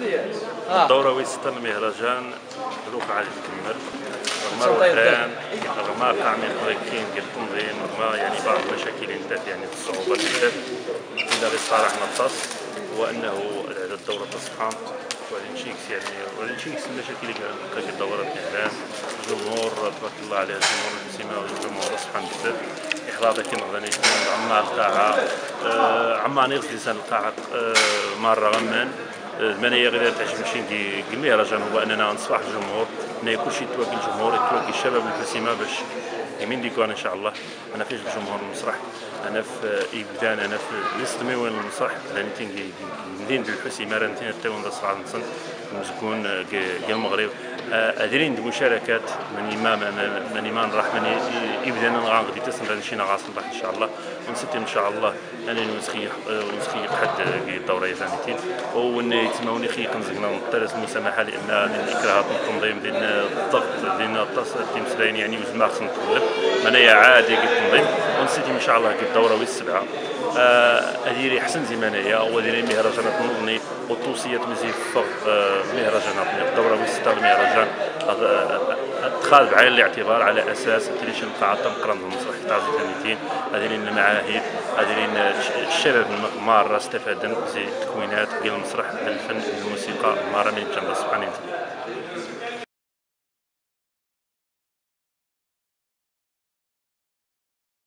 الدورة وسط المهرجان دروك عاد تكمل رغم الآن رغم تعميق كاين ديال التنظيم رغم يعني بعض المشاكل اللي يعني الصعوبات اللي إلا بصراحة نتص هو أنه الدورة تصحى والانشيكس يعني والانشيكس المشاكل اللي كانت الدورة الإعلام الجمهور تبارك الله عليه الجمهور المسلمة والجمهور صحان بزاف إحراضي كما غادي يكون عمار القاعة عماني لسان القاعة مرة غمان المنايا غير تعجبني دي المهرجان هو اننا نصبح الجمهور ان كلشي يتواكل الجمهور يتواكل الشباب الحسيمه باش يمين ديكور ان شاء الله. انا فيش الجمهور المسرح انا في ابدان انا في وسط ميوان المسرح راني تنجي مدينه الحسيمه راني تاون صراحه نصن مسكون ديال المغرب ادرين المشاركات من ايمان راح من ابدان غادي تسنى شي نغاص الله ان شاء الله ونسيت ان شاء الله انا نسخي حد الدوره يزانيتين ونيتماوني خي كنزقنا نطرس المسامحه لان من الاكراهات التنظيم ديال الضغط ديال التمثيلين يعني وزما خصنا نتقلب منايا عادي التنظيم ونسيت ان شاء الله الدوره والسبعه اديري احسن زمانيه وديري مهرجانات نظني وتوصيات مزيد فوق مهرجانات الدوره والسته المهرجان اتخاذ بعين الاعتبار على اساس تريش القاعه تنقرن المسرح تاع زيتانيتين هذين المعاهد هذين الشباب مره استفادن زي التكوينات ديال المسرح بالفن بالموسيقى مره من جنب سبحانه وتعالى.